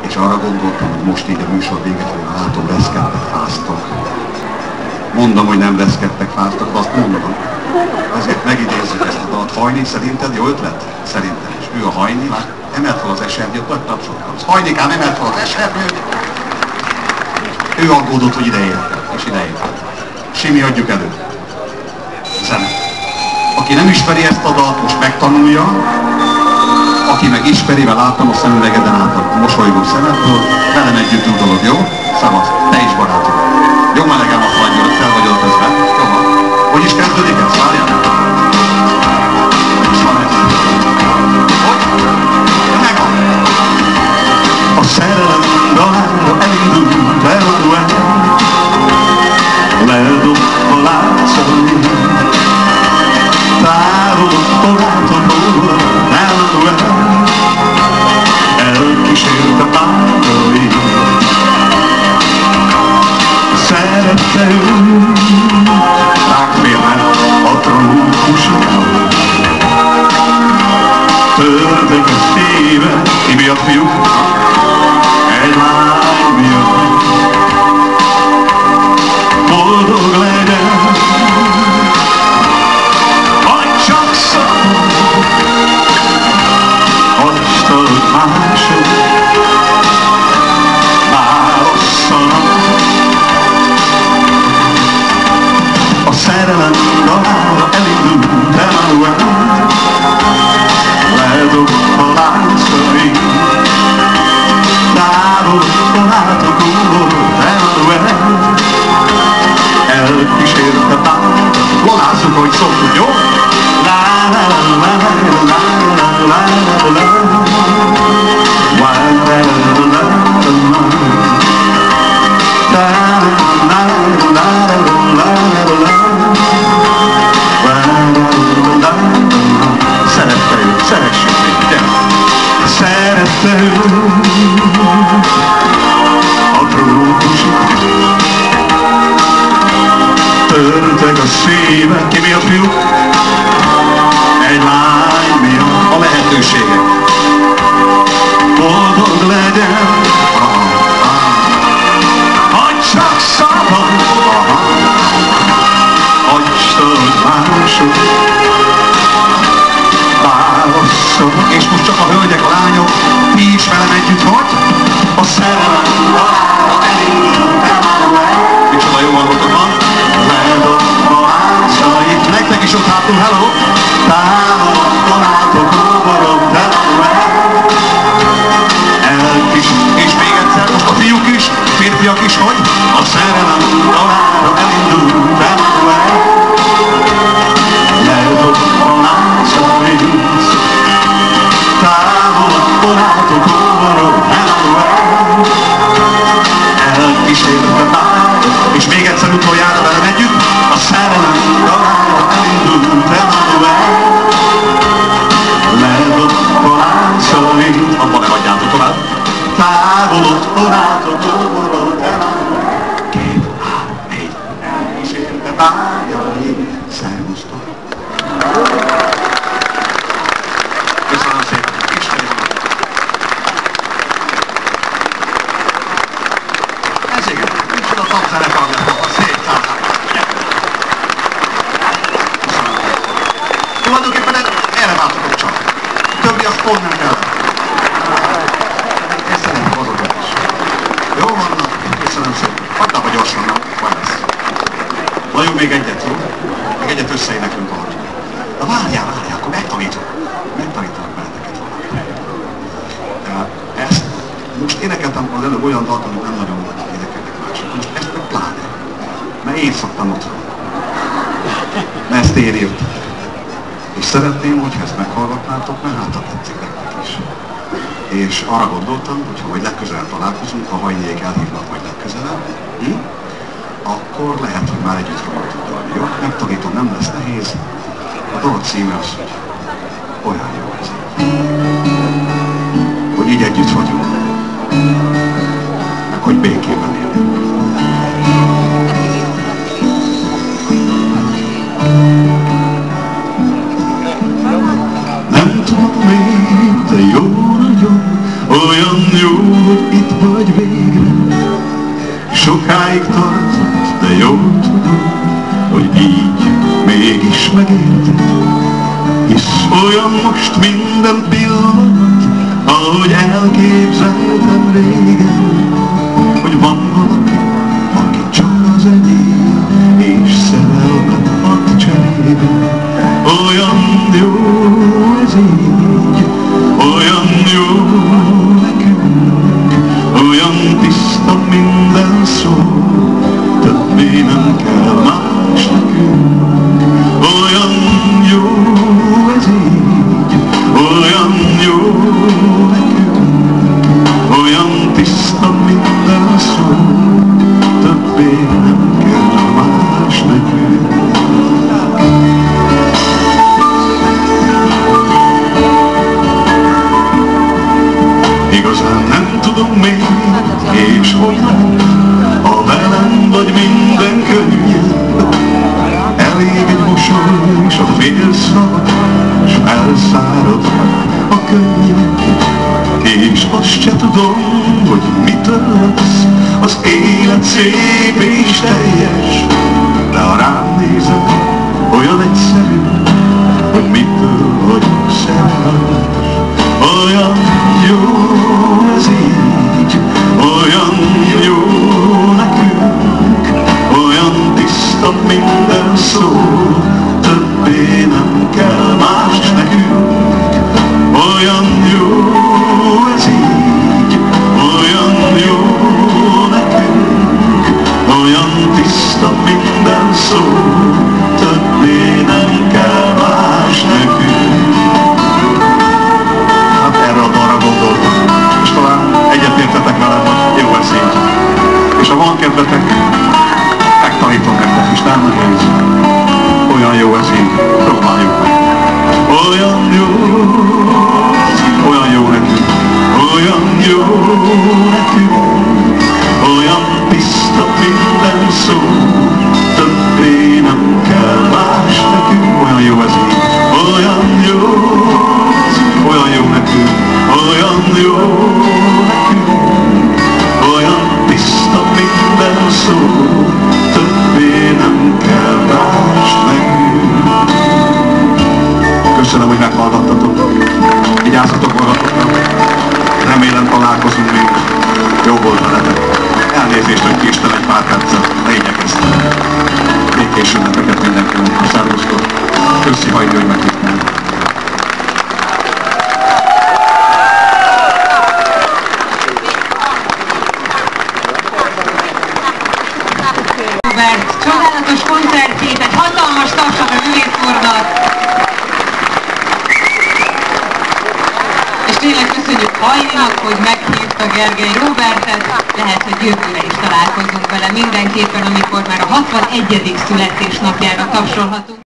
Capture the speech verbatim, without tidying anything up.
és arra gondoltam, hogy most így a műsor véget, hogy látom, reszkedtek, fáztok. Mondom, hogy nem reszkedtek, fáztok, azt mondom. Azért megidézzük ezt a dalt. Hajni, szerinted jó ötlet? Szerintem is. Ő a Hajni, emelt fel az esernyőt, vagy tapsoltam. Hajnikám emelt fel az esernyőt. Ő aggódott, hogy ideért, és ideért. Simi, adjuk elő. Zene. Aki nem ismeri ezt a dalt, most megtanulja. Aki meg ismeri, mert láttam a szemüvegeden át a mosolygó szemedből, velem együtt udolod, jó? Szavasz, te is barátom. Jó melegem a fagyról, fel vagy öltözve. Jó van. Hogy is kezdődik ez? Várjál? És van ez. Hogy? Megvan. A szerelem dalára elindult Emanuel, ledob a láncai, távolodott orrától Emanuel, elkísérte párai. Szerette ő, rákférne a trópusikán. Törtek a szíve, ki miatt fiúk, egy lány miatt. Boldog legyen, vagy csak szabad, hagytad mások, válasszanak. A szerelem dalára elindult Emanuel, ledob a láncai, távolodott átokóból Emanuel, elkísérte pályát. Lolázzuk, ahogy szoktuk, jó? La la la la la la la la la szerette ő, szeressük még, gyere! Szerette ő a trópusi tűz. Törtek a szíve, ki miatt fiúk? Egy lány miatt. A lehetőségek. Boldog legyen, hagy csak szabad, hagytad mások, válasszon. És most csak a hölgyek, a lányok, ti is velem együtt, hogy? A szerelem dalára elindult Emanuel. Micsoda jó hangotok van. Ledob a láncait. Nektek is ott hátul, hello! Távolodott a látotóborok Emanuel. Elkis, és még egyszer, most a fiúk is, férfiak is, hogy? A szerelem dalára elindult Emanuel. Ledob a láncait. Távolodott a látotóborok Emanuel. Elkísérte pályát, és még egyszer utoljára velem együtt, a szerelem dalára elindult Emanuel. Ledob a láncait, abban nem adjátok tovább. Távolodott a látotóborok Emanuel. Két, három, négy, elkísérte pályai. Szervusztok! Köszönöm szépen! Ez igen, micsoda tapszerek adjátok a szép tárcák. Köszönöm. Tulajdonképpen erre váltotok csak. Többi az pont nem kell. Ezt szeretem azokat is. Jó vannak? Köszönöm szépen. Hagyd abba gyorsan, nem? Van lesz. Nagyon még egyet, jó? Még egyet összeéneklünk valahogy. Na várjál, várjál, akkor megtanítok. Megtanítanak benneteket valamit. Ezt most énekeltem az előbb olyan dalt, amit nem nagyon énekelnek mások. Most ezt meg pláne. Mert én szoktam otthon. Mert ezt én írtam. És szeretném, hogyha ezt meghallgatnátok, mert hát tetszik nektek is. És arra gondoltam, hogy ha majd legközelebb találkozunk, ha Hajniék elhívnak majd legközelebb, hm? akkor lehet, hogy már együtt fogok tudni, jó? Megtanítom, nem lesz nehéz. A dolog címe az, hogy olyan jó ez. Hogy így együtt vagyunk. Meg hogy békében élünk. Nem tudom még, de jó nagyon, Olyan jó, hogy itt vagy végre. Sokáig tartott, de jól tudom, hogy így mégis megérted. Hisz olyan most minden pillanat, ahogy elképzeltem régen, hogy van valaki, aki csak az enyém, és szerelmet ad cserébe. Olyan jó ez így, olyan jó nekünk, olyan tiszta minden szó, többé nem kell más nekünk. Olyan jó ez így, olyan jó nekünk, olyan tiszta minden szó, többé nem kell más nekünk. Igazán nem tudom még, és hogy nem, ha velem vagy minden könnyebb. Elég egy mosoly és a fél szava, s elszárad a könnyed. És azt se tudom, hogy mitől lesz az élet szép és teljes, de ha rám nézem, olyan egyszerű, hogy mitől vagyok szerelmes. Olyan jó ez így, olyan jó nekünk, olyan tiszta minden szó, többé nem kell más nekünk. Olyan jó ez így, olyan jó nekünk, olyan tiszta minden szó, többé nem kell más nekünk. Hát erre a dalra gondoltam, és talán egyetértetek velem, hogy jó ez így. És ha van kedvetek, megtanítom nektek is, nem nehéz. Olyan jó ez így, próbáljuk meg. Olyan jó, olyan jó nekünk, olyan jó nekünk, olyan tiszta minden szó, többé nem kell más nekünk. Olyan jó ez így, olyan jó, olyan jó nekünk, olyan jó nekünk, olyan tiszta minden szó, többé nem kell más nekünk. Köszönöm, hogy meghallgattatok. Vigyázzatok magatokra. Remélem találkozunk még. Jó volt veletek. Elnézést, hogy késtem egy pár percet, de igyekeztem. Békés ünnepeket mindenkinek. Szervusztok. Köszi, ha időt megírtam. Robert csodálatos koncertjét, egy hatalmas tapsot a Művész úrnak. És tényleg köszönjük Hajlinak, hogy meghívta Gergely Robertet. Lehet, hogy jövőre is találkozunk vele mindenképpen, amikor már a hatvanegyedik születésnapjára tapsolhatunk.